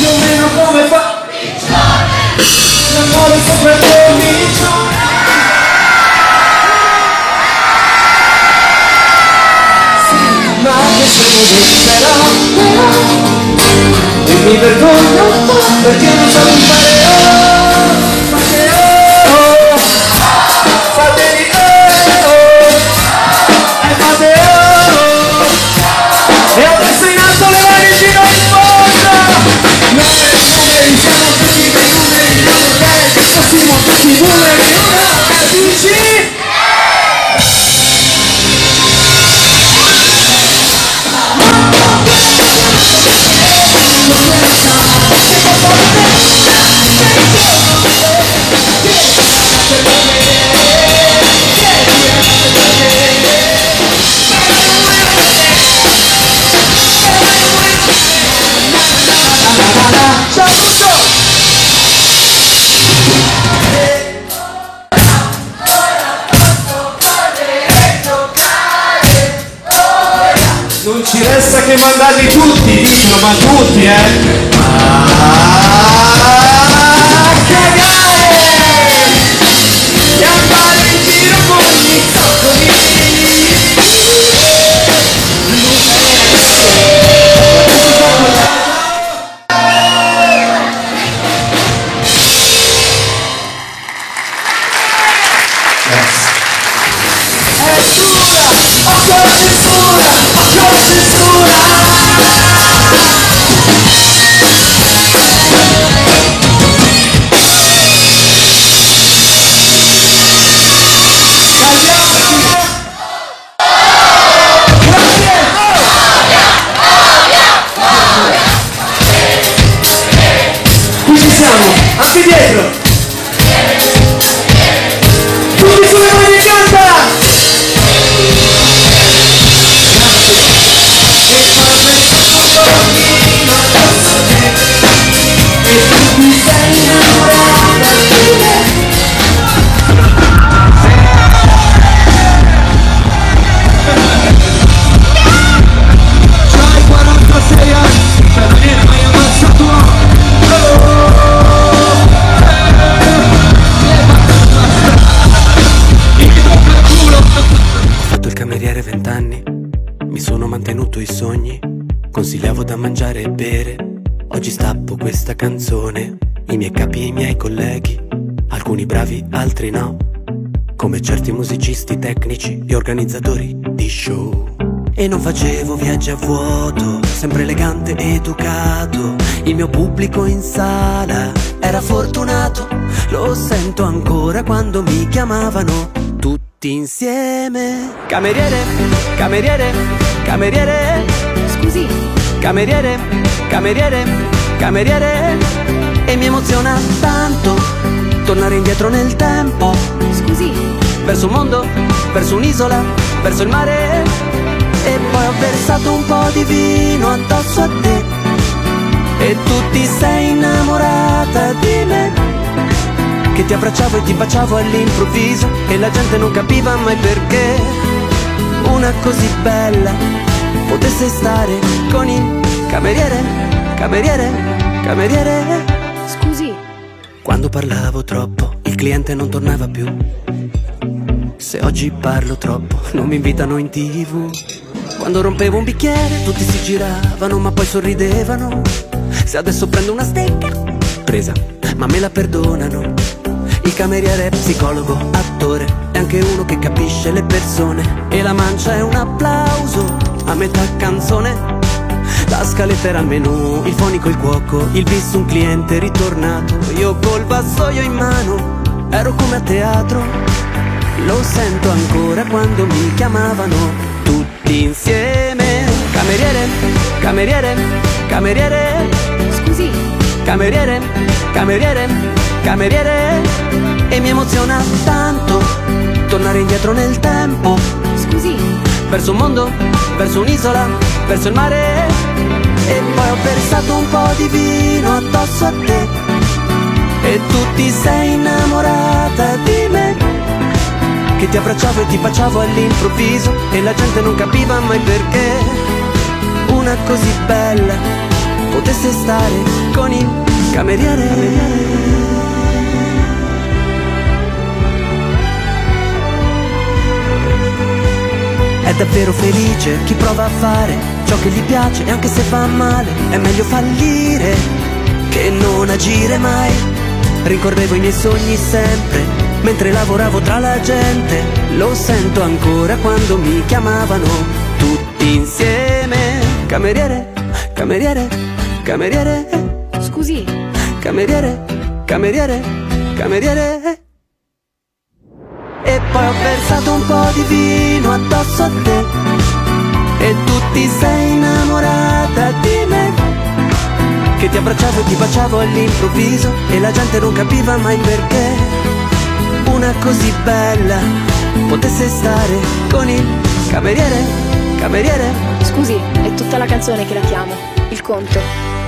più o meno come fa l'amore sopra il cornicione. Sì, ma che se lo disperato e mi vergogno un po' perché non so fare ma che fateli e fate e adesso in alto le mani fino in fondo. Numeri siamo tutti dei numeri, siamo tutti numeri, una, dici? Non ci resta che mandarli tutti, dicono, ma tutti, cagare! E andare in giro con i zoccoli! Anche dietro! Tutti sulle mani e canta! E tu mi sei innamorata di me. C'hai 46 anni, per me hai ammazzato. Mi sono mantenuto i sogni, consigliavo da mangiare e bere. Oggi stappo questa canzone, i miei capi e i miei colleghi, alcuni bravi, altri no, come certi musicisti tecnici e organizzatori di show. E non facevo viaggi a vuoto, sempre elegante ed educato. Il mio pubblico in sala era fortunato, lo sento ancora quando mi chiamavano tutti insieme. Cameriere, cameriere, cameriere. Scusi. Cameriere, cameriere, cameriere. E mi emoziona tanto tornare indietro nel tempo. Scusi. Verso un mondo, verso un'isola, verso il mare. E poi ho versato un po' di vino addosso a te e tu ti sei innamorata di me, che ti abbracciavo e ti baciavo all'improvviso e la gente non capiva mai perché una così bella potesse stare con il cameriere, cameriere, cameriere. Scusi. Quando parlavo troppo il cliente non tornava più. Se oggi parlo troppo non mi invitano in TV. Quando rompevo un bicchiere tutti si giravano ma poi sorridevano. Se adesso prendo una stecca, presa, ma me la perdonano. Il cameriere è psicologo, attore, è anche uno che capisce le persone. E la mancia è un applauso a metà canzone. La scaletta era il menù, il fonico il cuoco, il bis un cliente ritornato. Io col vassoio in mano, ero come a teatro. Lo sento ancora quando mi chiamavano tutti insieme. Cameriere, cameriere, cameriere. Scusi. Cameriere, cameriere, cameriere. E mi emoziona tanto tornare indietro nel tempo. Scusi. Verso un mondo, verso un'isola, verso il mare. E poi ho versato un po' di vino addosso a te e tu ti sei innamorata di me, che ti abbracciavo e ti baciavo all'improvviso e la gente non capiva mai perché una così bella potesse stare con il cameriere. È davvero felice chi prova a fare ciò che gli piace, e anche se va male è meglio fallire che non agire mai. Rincorrevo i miei sogni sempre, mentre lavoravo tra la gente. Lo sento ancora quando mi chiamavano tutti insieme. Cameriere, cameriere, cameriere. Scusi, Cameriere, cameriere, cameriere. E poi ho versato un po' di vino addosso a te, e tu ti sei innamorata di me, che ti abbracciavo e ti baciavo all'improvviso, e la gente non capiva mai perché una così bella potesse stare con il cameriere. Cameriere. scusi, è tutta la canzone che la chiamo. Il conto.